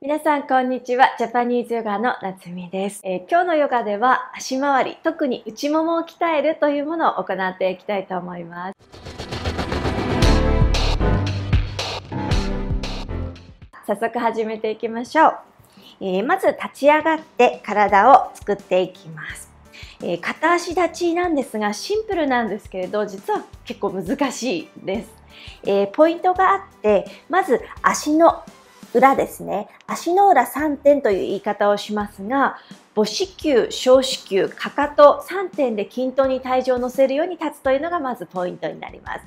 皆さんこんにちは。ジャパニーズヨガの夏美です。今日のヨガでは足回り、特に内ももを鍛えるというものを行っていきたいと思います。早速始めていきましょう。まず立ち上がって体を作っていきます。片足立ちなんですがシンプルなんですけれど実は結構難しいです。ポイントがあって、まず足の裏ですね。足の裏3点という言い方をしますが、母子球、小子球、かかと3点で均等に体重を乗せるように立つというのがまずポイントになります。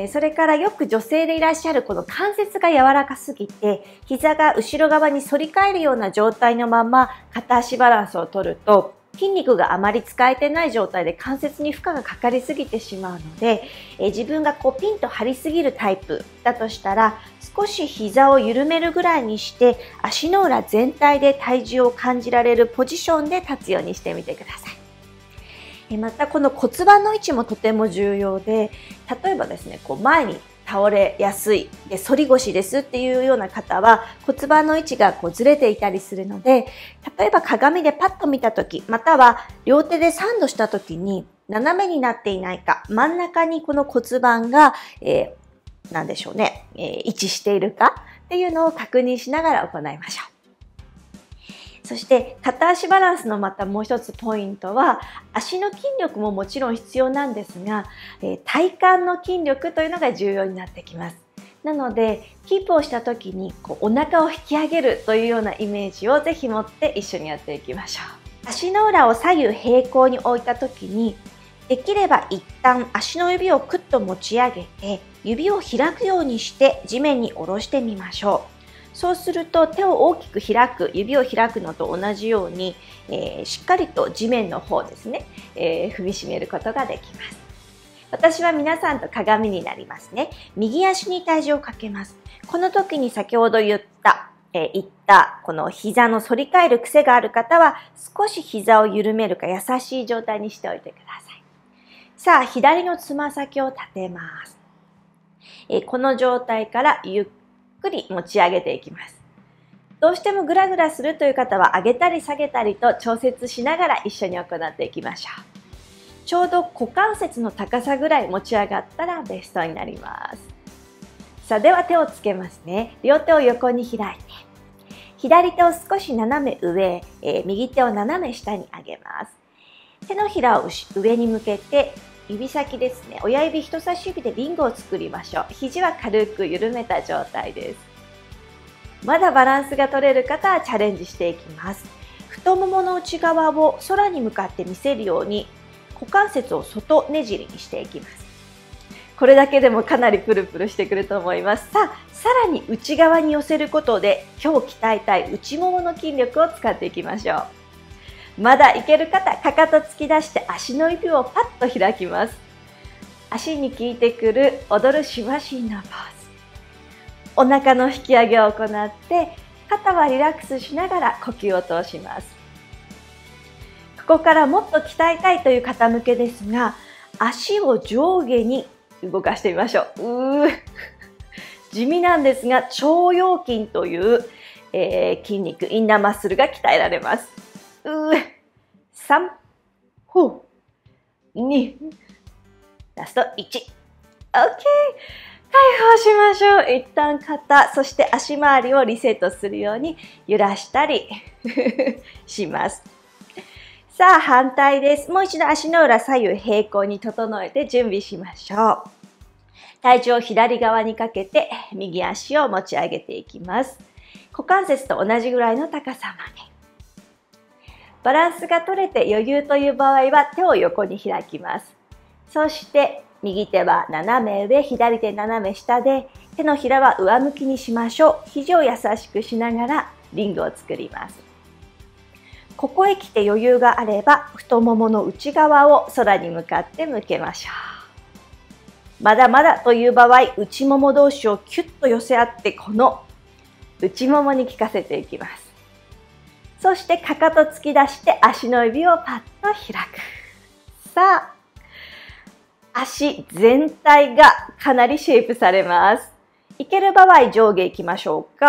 それからよく女性でいらっしゃるこの関節が柔らかすぎて、膝が後ろ側に反り返るような状態のまま片足バランスを取ると、筋肉があまり使えてない状態で関節に負荷がかかりすぎてしまうので、自分がピンと張りすぎるタイプだとしたら、少し膝を緩めるぐらいにして足の裏全体で体重を感じられるポジションで立つようにしてみてください。またこの骨盤の位置もとても重要で、例えばですね、前に倒れやすいで反り腰ですっていうような方は骨盤の位置がずれていたりするので、例えば鏡でパッと見た時、または両手でサンドした時に斜めになっていないか、真ん中にこの骨盤が、なんでしょうね、位置しているかっていうのを確認しながら行いましょう。そして片足バランスのまたもう一つポイントは、足の筋力ももちろん必要なんですが、体幹の筋力というのが重要になってきます。なのでキープをした時にお腹を引き上げるというようなイメージをぜひ持って一緒にやっていきましょう。足の裏を左右平行に置いた時に、できれば一旦足の指をクッと持ち上げて指を開くようにして地面に下ろしてみましょう。そうすると手を大きく開く、指を開くのと同じように、しっかりと地面の方ですね、踏みしめることができます。私は皆さんと鏡になりますね。右足に体重をかけます。この時に先ほど言ったこの膝の反り返る癖がある方は少し膝を緩めるか優しい状態にしておいてください。さあ、左のつま先を立てます。この状態からゆっくり持ち上げていきます。どうしてもグラグラするという方は上げたり下げたりと調節しながら一緒に行っていきましょう。ちょうど股関節の高さぐらい持ち上がったらベストになります。さあ、では手をつけますね。両手を横に開いて、左手を少し斜め上、右手を斜め下に上げます。手のひらを上に向けて、指先ですね、親指人差し指でリングを作りましょう。肘は軽く緩めた状態です。まだバランスが取れる方はチャレンジしていきます。太ももの内側を空に向かって見せるように股関節を外ねじりにしていきます。これだけでもかなりプルプルしてくると思います。さらに内側に寄せることで今日鍛えたい内ももの筋力を使っていきましょう。まだいける方、かかと突き出して足の指をパッと開きます。足に効いてくる踊るシマシンのポーズ。お腹の引き上げを行って、肩はリラックスしながら呼吸を通します。ここからもっと鍛えたいという方向けですが、足を上下に動かしてみましょう。地味なんですが、腸腰筋という、筋肉、インナーマッスルが鍛えられます。3、2、ラスト1。OK。解放しましょう。一旦肩、そして足回りをリセットするように揺らしたりします。さあ、反対です。もう一度足の裏左右平行に整えて準備しましょう。体重を左側にかけて右足を持ち上げていきます。股関節と同じぐらいの高さまで。バランスが取れて余裕という場合は手を横に開きます。そして右手は斜め上、左手斜め下で手のひらは上向きにしましょう。肘を優しくしながらリングを作ります。ここへ来て余裕があれば太ももの内側を空に向かって向けましょう。まだまだという場合、内もも同士をキュッと寄せ合ってこの内ももに効かせていきます。そしてかかと突き出して足の指をパッと開く。さあ、足全体がかなりシェイプされます。いける場合上下行きましょうか。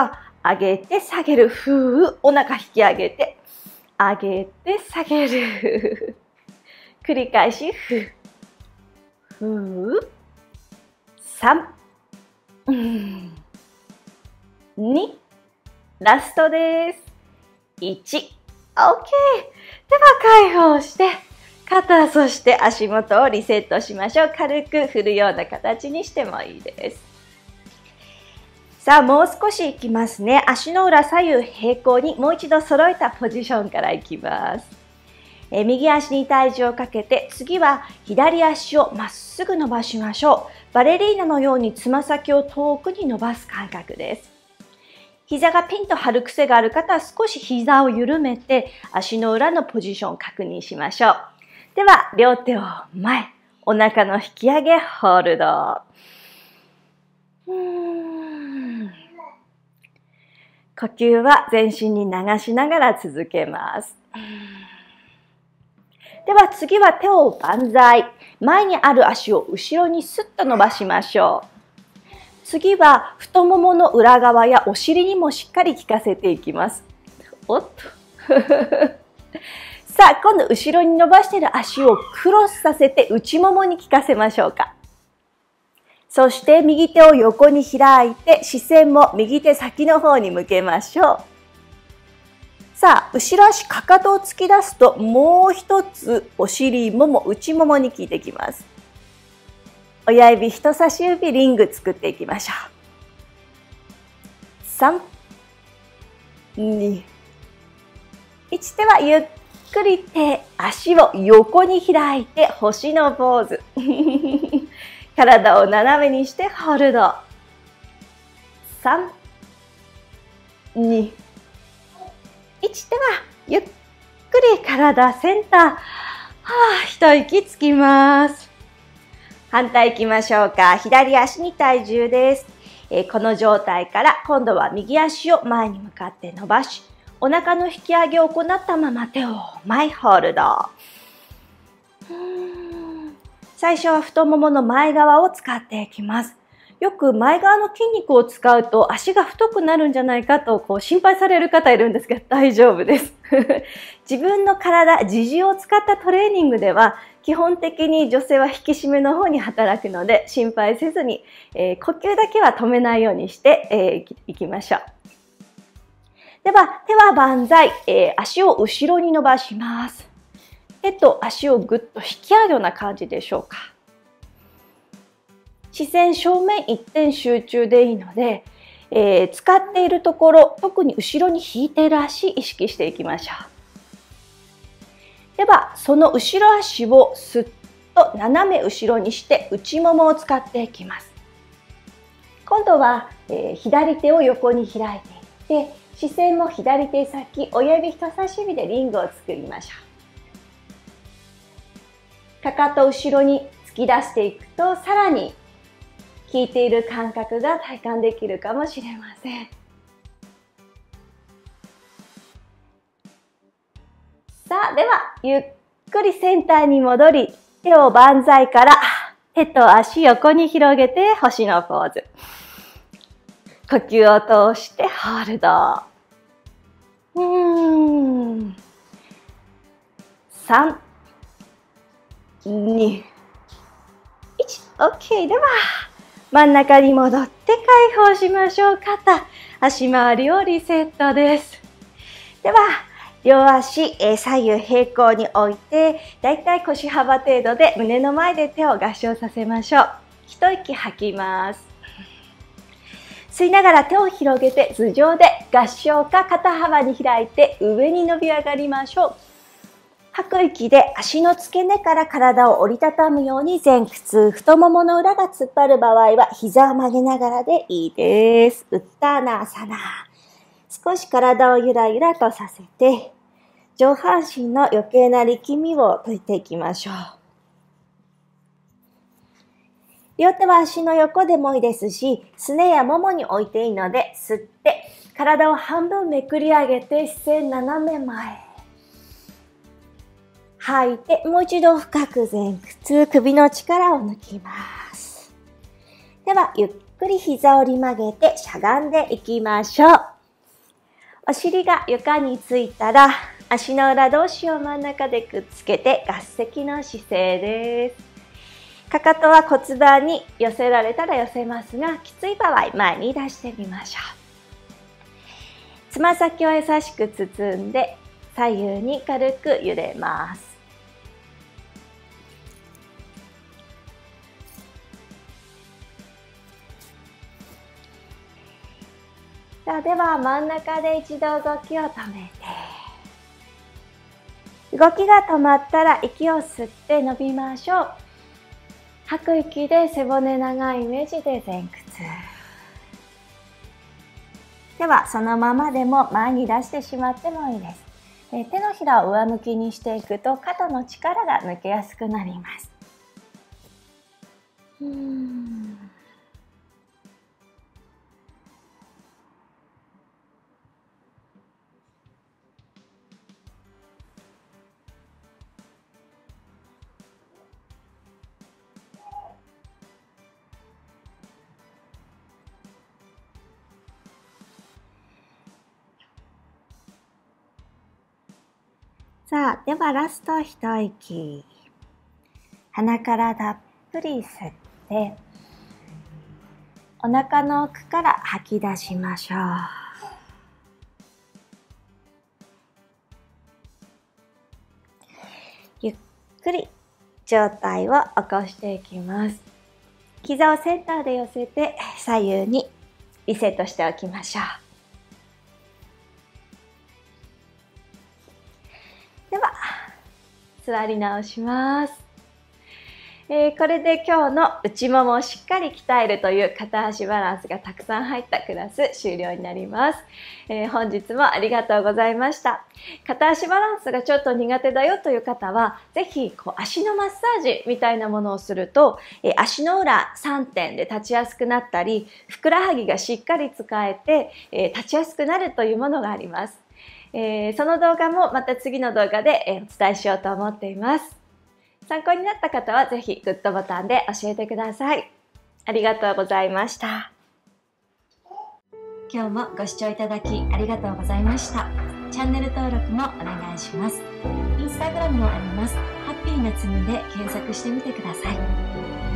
上げて下げる。ふう。お腹引き上げて。上げて下げる。繰り返し。ふう。ふう。3。2。ラストです。1。OK。では解放して、肩、そして足元をリセットしましょう。軽く振るような形にしてもいいです。さあ、もう少しいきますね。足の裏左右平行にもう一度揃えたポジションからいきます。右足に体重をかけて、次は左足をまっすぐ伸ばしましょう。バレリーナのようにつま先を遠くに伸ばす感覚です。膝がピンと張る癖がある方は少し膝を緩めて足の裏のポジションを確認しましょう。では、両手を前、お腹の引き上げ、ホールド。呼吸は全身に流しながら続けます。では次は手を万歳。前にある足を後ろにスッと伸ばしましょう。次は太ももの裏側やお尻にもしっかり効かせていきます。おっと。さあ、今度後ろに伸ばしている足をクロスさせて内ももに効かせましょうか。そして右手を横に開いて視線も右手先の方に向けましょう。さあ、後ろ足かかとを突き出すともう一つお尻もも内ももに効いてきます。親指人差し指リング作っていきましょう。3、2、1。ではゆっくり足を横に開いて星のポーズ。体を斜めにしてホールド。3、2、1。ではゆっくり体センター。一息つきます。反対行きましょうか。左足に体重です。この状態から今度は右足を前に向かって伸ばし、お腹の引き上げを行ったまま手を前ホールド。最初は太ももの前側を使っていきます。よく前側の筋肉を使うと足が太くなるんじゃないかと心配される方いるんですけど大丈夫です。自分の体、自重を使ったトレーニングでは基本的に女性は引き締めの方に働くので心配せずに、呼吸だけは止めないようにしていきましょう。では手は万歳、足を後ろに伸ばします。手と足をぐっと引き上げるような感じでしょうか。視線正面一点集中でいいので、使っているところ、特に後ろに引いている足意識していきましょう。ではその後ろ足をすっと斜め後ろにして内ももを使っていきます。今度は、左手を横に開いていって視線も左手先、親指人差し指でリングを作りましょう。かかと後ろに突き出していくとさらに効いている感覚が体感できるかもしれません。さあ、ではゆっくりセンターに戻り、手を万歳から手と足横に広げて星のポーズ。呼吸を通してホールド。3、2、1。OK。では真ん中に戻って解放しましょう。肩、足回りをリセットです。では両足、左右平行に置いて、だいたい腰幅程度で胸の前で手を合掌させましょう。一息吐きます。吸いながら手を広げて頭上で合掌か肩幅に開いて上に伸び上がりましょう。吐く息で足の付け根から体を折りたたむように前屈、太ももの裏が突っ張る場合は膝を曲げながらでいいです。ウッターナーサナー。少し体をゆらゆらとさせて、上半身の余計な力みを解いていきましょう。両手は足の横でもいいですし、すねやももに置いていいので、吸って体を半分めくり上げて視線斜め前。吐いてもう一度深く前屈、首の力を抜きます。ではゆっくり膝を折り曲げてしゃがんでいきましょう。 お尻が床についたら、足の裏同士を真ん中でくっつけて合席の姿勢です。かかとは骨盤に寄せられたら寄せますが、きつい場合、前に出してみましょう。つま先を優しく包んで、左右に軽く揺れます。では真ん中で一度動きを止めて、動きが止まったら息を吸って伸びましょう。吐く息で背骨長いイメージで前屈。ではそのままでも前に出してしまってもいいです。手のひらを上向きにしていくと肩の力が抜けやすくなります。さあ、ではラスト一息。鼻からたっぷり吸って、お腹の奥から吐き出しましょう。ゆっくり上体を起こしていきます。膝をセンターで寄せて左右にリセットしておきましょう。では座り直します。これで今日の内ももをしっかり鍛えるという片足バランスがたくさん入ったクラス終了になります。本日もありがとうございました。片足バランスがちょっと苦手だよという方は、ぜひ足のマッサージみたいなものをすると、足の裏3点で立ちやすくなったり、ふくらはぎがしっかり使えて、立ちやすくなるというものがあります。その動画もまた次の動画でお伝えしようと思っています。参考になった方はぜひグッドボタンで教えてください。ありがとうございました。今日もご視聴いただきありがとうございました。チャンネル登録もお願いします。インスタグラムもあります。ハッピーなつむで検索してみてください。